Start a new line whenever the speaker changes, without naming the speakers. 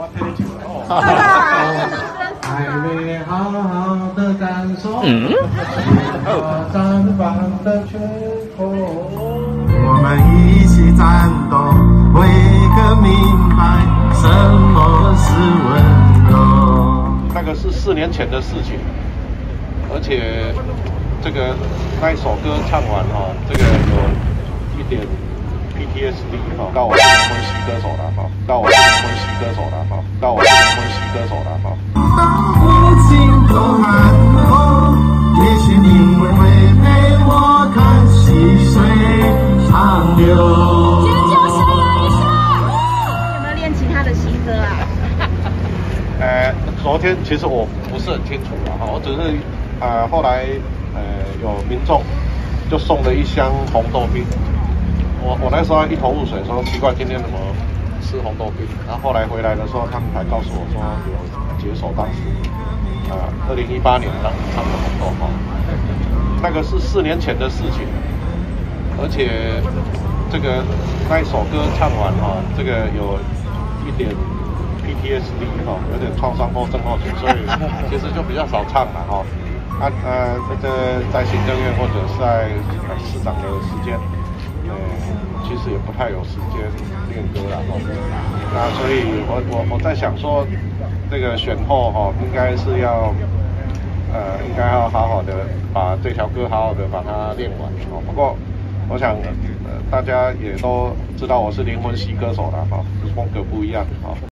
我听你唱哦。
还没好好的感受绽放的缺口。我们一起战斗，为个明白什么是温柔。
那个是4年前的事情，而且那一首歌唱完哈，这个有一点 PTSD 哈，到我是灵魂系歌手了哈，到我是灵魂系歌手了哈，到我是灵魂系歌手了哈。
当父亲都难过，也许你会陪我看细水长流。
尖叫声一下！有没有练其他的新歌啊？
昨天其实我不是很清楚了哈，我只是后来有民众就送了一箱红豆冰，我那时候一头雾水，说奇怪今天怎么吃红豆冰，然后后来回来的时候，他们才告诉我说有解锁当时2018年唱的红豆哈，那个是4年前的事情，而且那一首歌唱完哈，这个有一点 PTSD 哈，有点创伤后症候群，所以其实就比较少唱了哈。在行政院或者是在市长的时间，其实也不太有时间练歌了哈。那所以我在想说，这个选后哈，应该要好好的把这条歌好好的把它练完哦。不过我想大家也都知道我是灵魂系歌手了哈，风格不一样哈。